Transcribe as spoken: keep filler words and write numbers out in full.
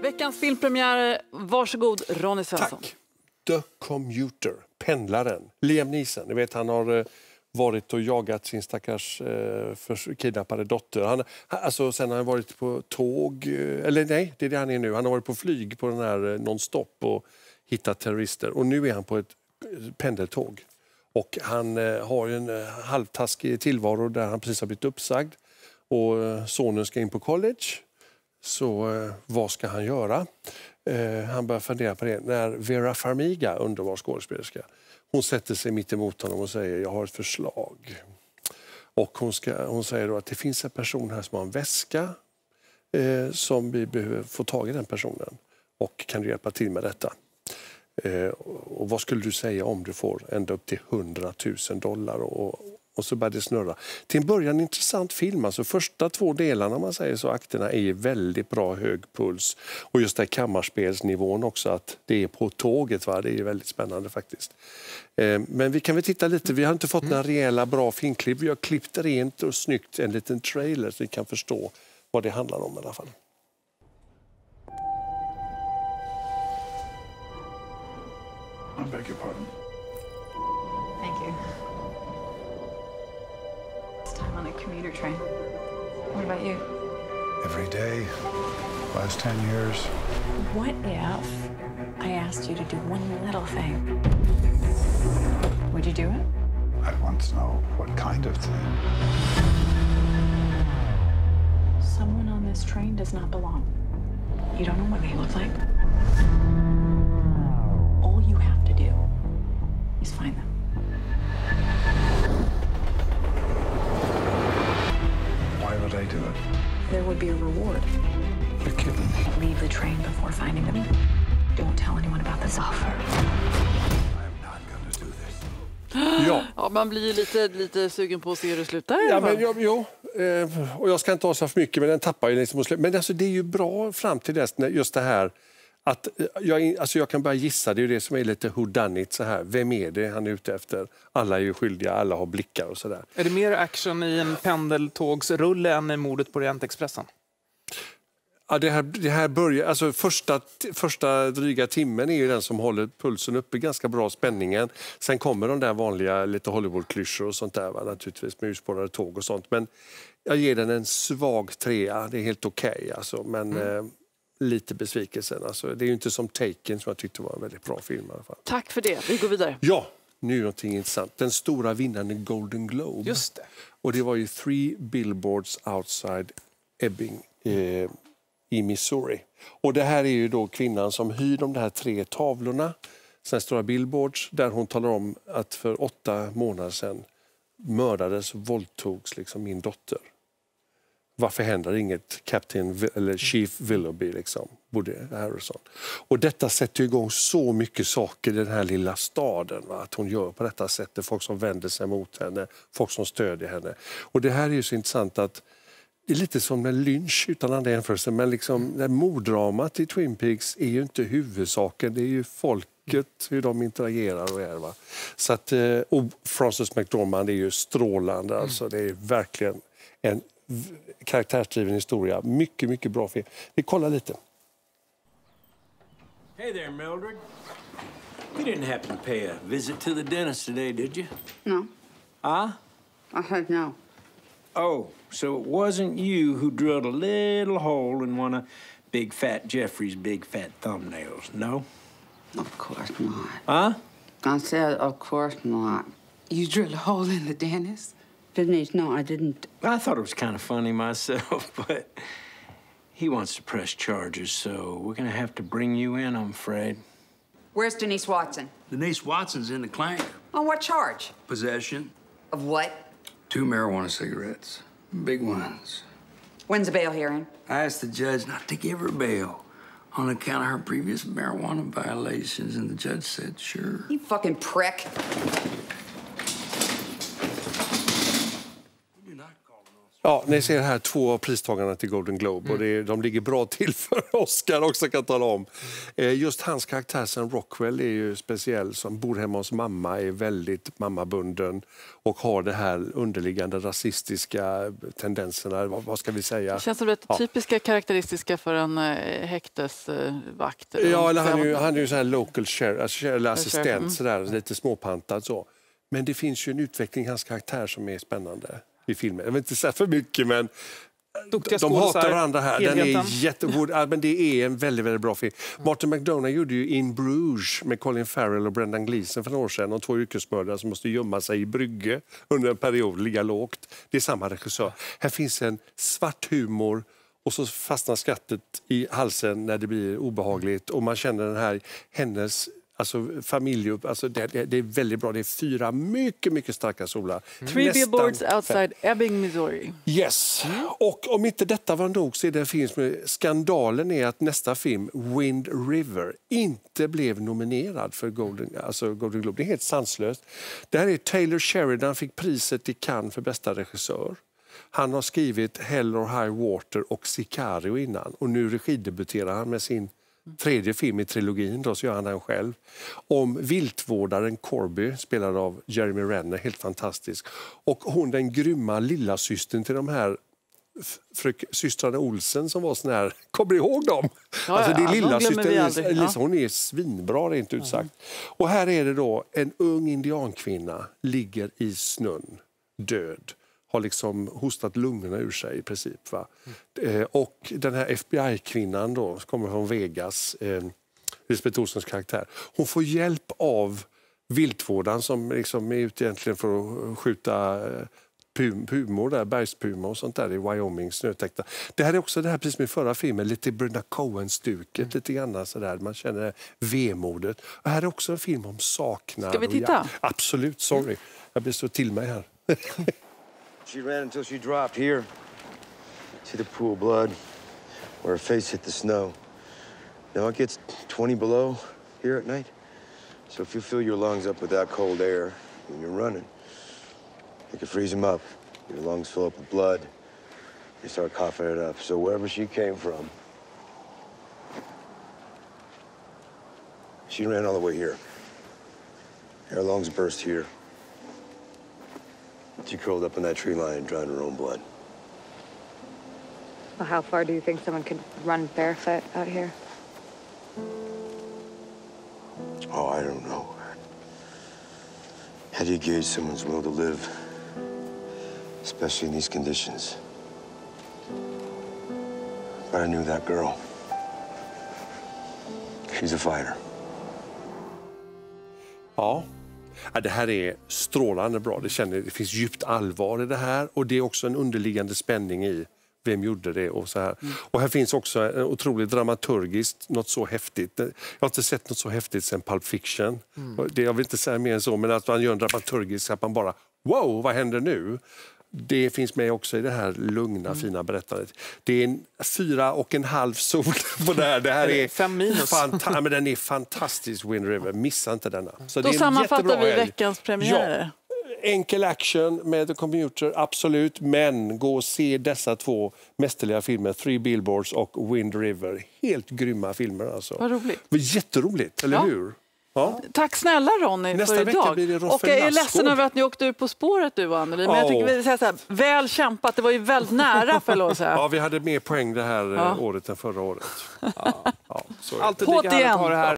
Veckans filmpremiär, varsågod Ronny Svensson. Tack. The Commuter, pendlaren. Liam Neeson, ni vet han har eh, varit och jagat sin stackars eh, för kidnappade dotter. Han, alltså, sen har han varit på tåg, eh, eller nej, det är det han är nu. Han har varit på flyg på den här eh, non-stop och hittat terrorister. Och nu är han på ett eh, pendeltåg. Och han eh, har en eh, halvtaskig tillvaro där han precis har blivit uppsagd. Och eh, sonen ska in på college. Så eh, vad ska han göra? Eh, han börjar fundera på det. När Vera Farmiga, underbar skådespelerska, hon sätter sig mitt emot honom och säger jag har ett förslag. Och hon, ska, hon säger då att det finns en person här som har en väska eh, som vi behöver få tag i den personen. Och kan du hjälpa till med detta? Eh, och vad skulle du säga om du får ända upp till hundratusen dollar och, och så börjar det snurra. Till en början en intressant film. Alltså första två delarna man säger så akterna är väldigt bra hög puls. Och just där kammarspelsnivån också att det är på tåget. Va? Det är väldigt spännande faktiskt. Eh, men vi kan väl titta lite. Vi har inte fått mm. några rejäla bra filmklipp. Vi har klippt rent och snyggt en liten trailer så vi kan förstå vad det handlar om i alla fall. I beg your pardon. Thank you. It's time on a commuter train. What about you? Every day, last ten years. What if I asked you to do one little thing? Would you do it? I'd want to know what kind of thing. Someone on this train does not belong. You don't know what they look like. All you have to do is find them. Why would I do it? There would be a reward. You're kidding me. Leave the train before finding them. Don't tell anyone about this offer. I'm not gonna do this. Ja. Ja, man blir ju lite, lite sugen på att se hur det slutar. Ja, men, jo, jo. Eh, och jag ska inte ha så för mycket, men den tappar ju liksom. Men alltså, det är ju bra fram till dess, just det här att jag, alltså jag kan bara gissa, det är ju det som är lite whodunit så här. Vem är det han är ute efter? Alla är ju skyldiga, alla har blickar och sådär. Är det mer action i en pendeltågsrulle än i mordet på Orientexpressen? Ja, det här, det här börjar, alltså första, första dryga timmen är ju den som håller pulsen uppe, ganska bra spänningen. Sen kommer de där vanliga lite Hollywood-klyschor och sånt där, va? Naturligtvis med urspårade tåg och sånt. Men jag ger den en svag trea, det är helt okej okay, alltså, men mm. eh, lite besvikelsen. Alltså, det är ju inte som Taken som jag tyckte var en väldigt bra film i alla fall. Tack för det, vi går vidare. Ja, nu är någonting intressant. Den stora vinnaren Golden Globe. Just det. Och det var ju Three Billboards Outside Ebbing eh, i Missouri. Och det här är ju då kvinnan som hyr de här tre tavlorna, sen stora billboards, där hon talar om att för åtta månader sedan mördades och våldtogs liksom min dotter. Varför händer inget Captain eller Chief Willoughby liksom, Woody Harrelson. Och detta sätter igång så mycket saker i den här lilla staden, va? Att hon gör på detta sättet, folk som vänder sig mot henne, folk som stödjer henne. Och det här är ju så intressant att det är lite som med Lynch utan andra jämförelser, men liksom det morddramat i Twin Peaks är ju inte huvudsaken, det är ju folket, hur de interagerar och är, va. Så att, och Frances McDormand är ju strålande, alltså det är verkligen en karaktärsdriven historia, mycket mycket bra film. Vi kollar lite. Hey there, Mildred. You didn't happen to pay a visit to the dentist today, did you? No. Huh? I said no. Oh, so it wasn't you who drilled a little hole in one of Big Fat Jeffrey's big fat thumbnails, no? Of course not. Huh? I said, of course not. You drilled a hole in the dentist? Denise, no, I didn't. I thought it was kind of funny myself, but he wants to press charges, so we're going to have to bring you in, I'm afraid. Where's Denise Watson? Denise Watson's in the clank. On what charge? Possession. Of what? Two marijuana cigarettes. Big ones. When's the bail hearing? I asked the judge not to give her bail on account of her previous marijuana violations, and the judge said, sure. You fucking prick. Ja, ni ser här två av pristagarna till Golden Globe och det är, de ligger bra till för Oscar också, kan jag tala om. Eh, just hans karaktär Sam Rockwell är ju speciell, som bor hemma hos mamma, är väldigt mammabunden och har det här underliggande rasistiska tendenserna, vad, vad ska vi säga? Det känns som det ja. typiska karaktäristiska för en eh, häktesvakt. Eh, ja, eller han är ju, han är ju så här local sheriff, eller assistent, Mm. sådär, lite småpantad så. Men det finns ju en utveckling i hans karaktär som är spännande i filmen. Jag vill inte säga för mycket, men Duktiga de hatar skådisar, varandra här. Den är helheten. jättegod, ja, men det är en väldigt, väldigt bra film. Martin McDonagh gjorde ju In Bruges med Colin Farrell och Brendan Gleeson för några år sedan. Och två yrkesmördare som måste gömma sig i Brygge under en period, ligga lågt. Det är samma regissör. Här finns en svart humor och så fastnar skrattet i halsen när det blir obehagligt. Och man känner den här, hennes... Alltså familj, alltså det, det är väldigt bra. Det är fyra mycket, mycket starka solar. Three Nästan billboards fem. outside Ebbing, Missouri. Yes. Och om inte detta var nog så är det en film som är, skandalen är att nästa film, Wind River, inte blev nominerad för Golden, alltså Golden Globe. Det är helt sanslöst. Det här är Taylor Sheridan, fick priset i Cannes för bästa regissör. Han har skrivit Hell or High Water och Sicario innan. Och nu regidebuterar han med sin tredje film i trilogin, då, så gör han den själv. Om viltvårdaren Corby, spelad av Jeremy Renner, helt fantastisk. Och hon, den grymma lilla systern till de här frök, systrarna Olsen som var sån här, kommer ihåg dem? Ja, alltså det ja, är lilla de glömmer vi syster, aldrig. Lisa, hon är svinbra rent ut sagt. Och här är det då en ung indiankvinna ligger i snön, död. Har liksom hostat lungorna ur sig i princip. Va? Mm. Eh, och den här F B I-kvinnan då, kommer från Vegas, eh, Lisbeth Olsens karaktär. Hon får hjälp av viltvårdaren som liksom är ute egentligen för att skjuta eh, pum, pumor där, bergspumor och sånt där i Wyoming, snötäckta. Det här är också det här precis med förra filmen, lite Brenda Cohen-stuket, mm. lite grann sådär, man känner vemodet. Och här är också en film om saknad. Ska vi titta? Och, ja, absolut, sorry. Jag blir så till mig här. She ran until she dropped here. See the pool of blood where her face hit the snow. Now it gets twenty below here at night. So if you fill your lungs up with that cold air when you're running, you can freeze them up. Your lungs fill up with blood. You start coughing it up. So wherever she came from, she ran all the way here. Her lungs burst here. She curled up in that tree line and drowned her own blood. Well, how far do you think someone could run barefoot out here? Oh, I don't know. How do you gauge someone's will to live, especially in these conditions? But I knew that girl. She's a fighter. Ja. Ja, det här är strålande bra. Det, känner, det finns djupt allvar i det här. Och det är också en underliggande spänning i vem gjorde det. Och, så här. Mm. Och här finns också en otroligt dramaturgiskt, något så häftigt. Jag har inte sett något så häftigt sen Pulp Fiction. Mm. Det, jag vill inte säga mer än så, men att man gör en dramaturgisk, att man bara, wow, vad händer nu? Det finns med också i det här lugna, mm. fina berättandet. Det är en fyra och en halv sol på det här. Det här är fem minus. Fanta- men den är fantastisk, Wind River. Missa inte denna. Så Då det är sammanfattar vi helg. veckans premiärer. Ja. Enkel action med The Commuter, absolut. Men gå och se dessa två mästerliga filmer, Three Billboards och Wind River. Helt grymma filmer alltså. Vad roligt. Jätteroligt, eller ja. hur? Ja. Tack snälla Ronny Nästa för vecka idag. blir det Roffe Och jag är Lassgård. ledsen över att ni åkte ut På spåret du och Anneli. Men jag tycker Oh. vi säger så här, väl kämpat. Det var ju väldigt nära för att säga. Ja, vi hade mer poäng det här Ja. året än förra året. Ja. Ja, Alltid lika härligt att ha det här.